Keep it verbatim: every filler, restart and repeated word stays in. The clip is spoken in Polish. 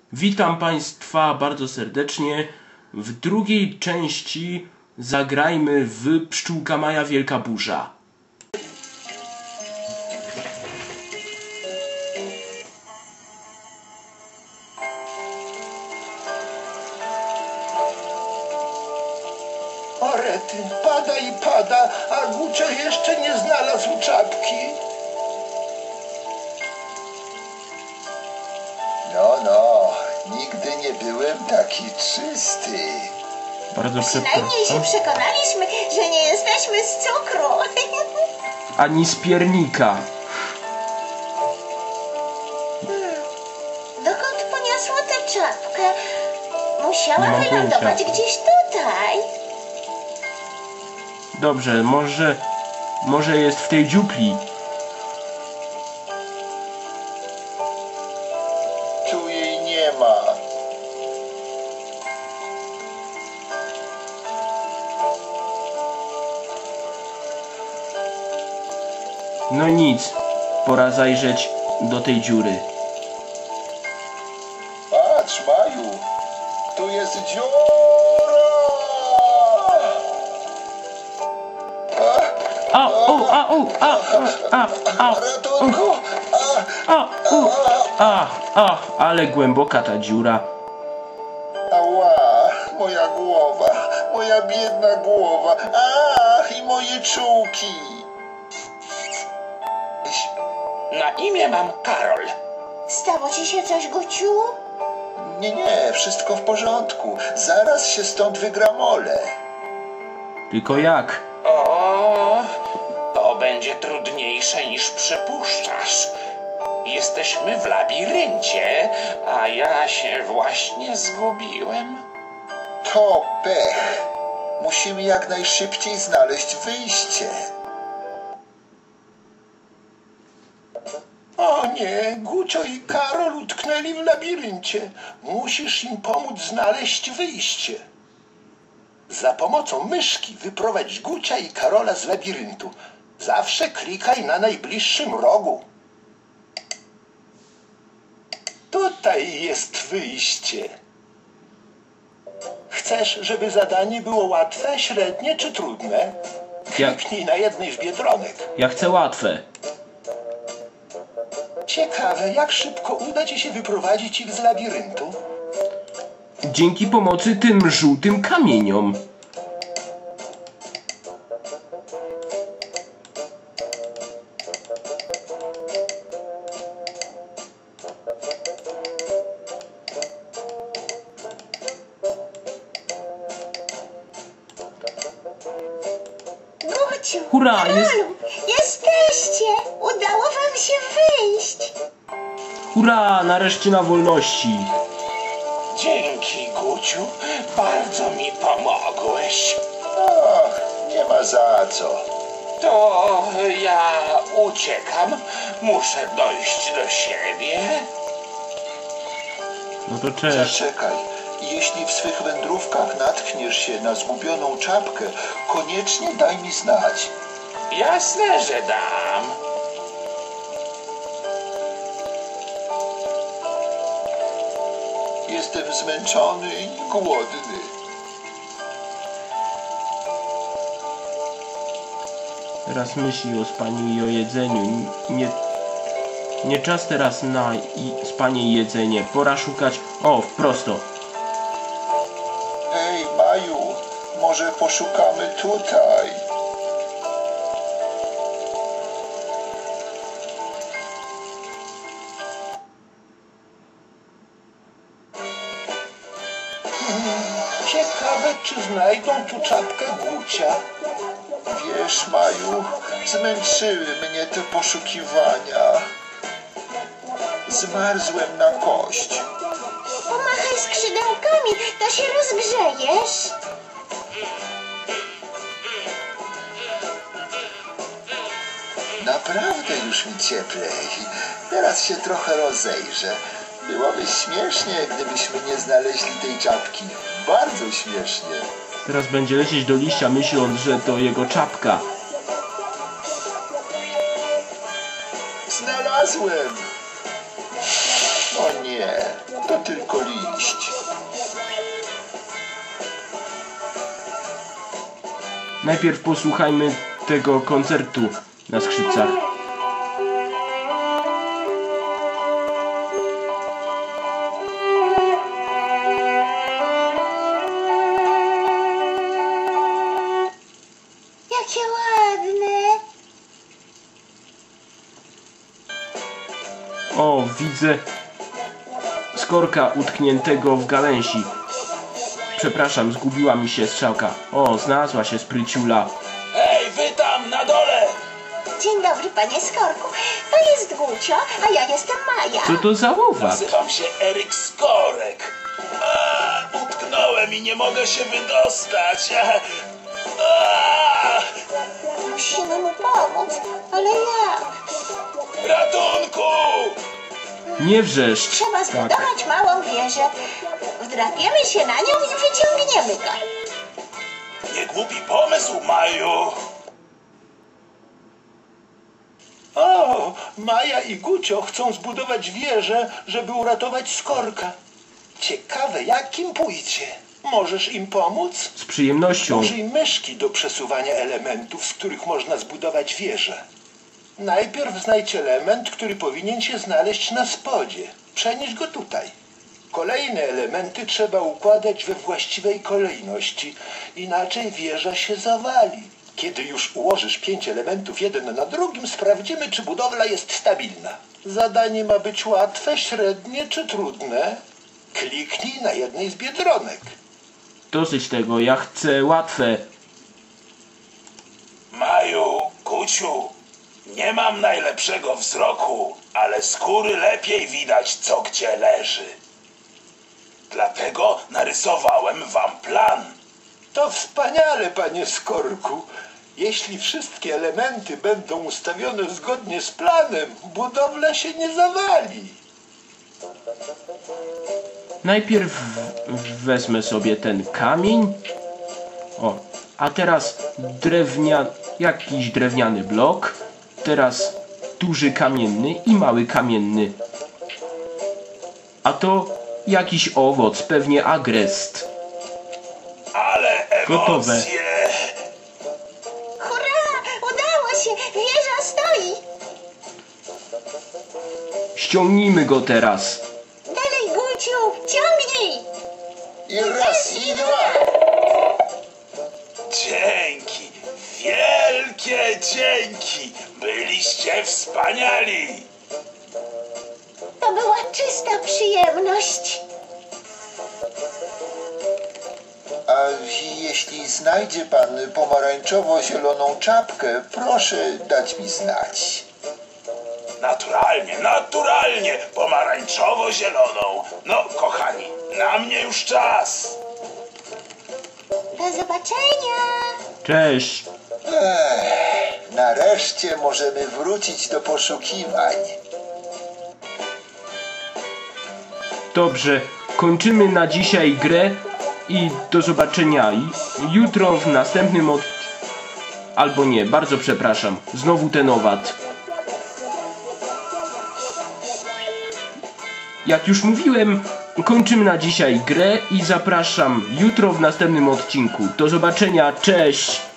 Witam Państwa bardzo serdecznie. W drugiej części zagrajmy w Pszczółka Maja Wielka Burza. O rety, pada i pada, a Gucio jeszcze nie znalazł czapki. No, no, nigdy nie byłem taki czysty. Bardzo Przynajmniej się przepraszam. przekonaliśmy, że nie jesteśmy z cukru. Ani z piernika. Dokąd poniosło tę czapkę? Musiała Nie mam wylądować pojęcia. gdzieś tutaj. Dobrze, może... Może jest w tej dziupli. Tu jej nie ma. No nic. Pora zajrzeć do tej dziury. Patrz, Maju, tu jest dziura. A, o, a, o, a, a, a, Ratunku! A, a, u, a, a, ale głęboka ta dziura. ała, moja głowa, moja biedna głowa. Ach, i moje czułki. Na imię mam Karol. Stało ci się coś, Guciu? Nie, nie, wszystko w porządku. Zaraz się stąd wygramolę. Tylko jak? O, to będzie trudniejsze niż przypuszczasz. Jesteśmy w labiryncie, a ja się właśnie zgubiłem. To pech. Musimy jak najszybciej znaleźć wyjście. O nie, Gucio i Karol utknęli w labiryncie. Musisz im pomóc znaleźć wyjście. Za pomocą myszki wyprowadź Gucia i Karola z labiryntu. Zawsze klikaj na najbliższym rogu. Tutaj jest wyjście. Chcesz, żeby zadanie było łatwe, średnie czy trudne? Ja, Kliknij na jednej z biedronek. ja chcę łatwe. Ciekawe, jak szybko uda ci się wyprowadzić ich z labiryntu. Dzięki pomocy tym żółtym kamieniom. Guciu, Hurra, jest- Karolu, jesteście! Udało wam się wyjść. Hurra, nareszcie na wolności. Dzięki, Guciu. Bardzo mi pomogłeś. Ach, nie ma za co. To ja uciekam. Muszę dojść do siebie. No to cześć. Zaczekaj. Jeśli w swych wędrówkach natkniesz się na zgubioną czapkę, koniecznie daj mi znać. Jasne, że dam. Jestem zmęczony i głodny. Teraz myśli o spaniu i o jedzeniu. Nie, nie czas teraz na i spanie i jedzenie. Pora szukać... O, prosto. Hej, Maju, może poszukamy tutaj? Ciekawe, czy znajdą tu czapkę Gucia. Wiesz, Maju, zmęczyły mnie te poszukiwania. Zmarzłem na kość. Pomachaj skrzydełkami, to się rozgrzejesz. Naprawdę już mi cieplej. Teraz się trochę rozejrzę. Byłoby śmiesznie, gdybyśmy nie znaleźli tej czapki. Bardzo śmiesznie. Teraz będzie lecieć do liścia, myśląc, że to jego czapka. Znalazłem! O nie, Nie, to tylko liść. Najpierw posłuchajmy tego koncertu na skrzypcach. Jakie ładne. O, widzę skorka utkniętego w gałęzi. Przepraszam, zgubiła mi się strzałka. O, znalazła się spryciula. Hej, wy tam na dole! Dzień dobry, panie Skorku. To jest Gucio, a ja jestem Maja. Co to za owad? Nazywam się Eryk Skorek. A, utknąłem i nie mogę się wydostać. A, Musimy mu pomóc, ale jak? ratunku! Nie wrzeszcz. Trzeba Tak. zbudować małą wieżę. Wdrapiemy się na nią i wyciągniemy go. Nie głupi pomysł, Maju. O, Maja i Gucio chcą zbudować wieżę, żeby uratować Skorka. Ciekawe, jak im pójdzie. Możesz im pomóc? Z przyjemnością. Użyj myszki do przesuwania elementów, z których można zbudować wieżę. Najpierw znajdź element, który powinien się znaleźć na spodzie. Przenieś go tutaj. Kolejne elementy trzeba układać we właściwej kolejności, inaczej wieża się zawali. Kiedy już ułożysz pięć elementów jeden na drugim, sprawdzimy, czy budowla jest stabilna. Zadanie ma być łatwe, średnie czy trudne. Kliknij na jednej z biedronek. Dosyć tego, ja chcę łatwe. Maju, Guciu, nie mam najlepszego wzroku, ale z góry lepiej widać, co gdzie leży. Dlatego narysowałem wam plan. To wspaniale, panie Skorku. Jeśli wszystkie elementy będą ustawione zgodnie z planem, budowla się nie zawali. Najpierw w- wezmę sobie ten kamień. O, a teraz drewnia... jakiś drewniany blok. Teraz duży kamienny i mały kamienny. A to jakiś owoc, pewnie agrest. Ale Gotowe. emocje! Hurra! Udało się! Wieża stoi! Ściągnijmy go teraz. Dalej, Guciu! Ciągnij! I raz, i dwa. Dzięki, wielkie dzięki! Byliście wspaniali! To była czysta przyjemność. A jeśli znajdzie pan pomarańczowo-zieloną czapkę, proszę dać mi znać. Naturalnie, naturalnie, pomarańczowo-zieloną. No, kochani, na mnie już czas. Do zobaczenia! Cześć. Ech, nareszcie możemy wrócić do poszukiwań. Dobrze, kończymy na dzisiaj grę i do zobaczenia I jutro w następnym od... Albo nie, bardzo przepraszam, znowu ten owad. Jak już mówiłem, kończymy na dzisiaj grę i zapraszam jutro w następnym odcinku. Do zobaczenia, cześć!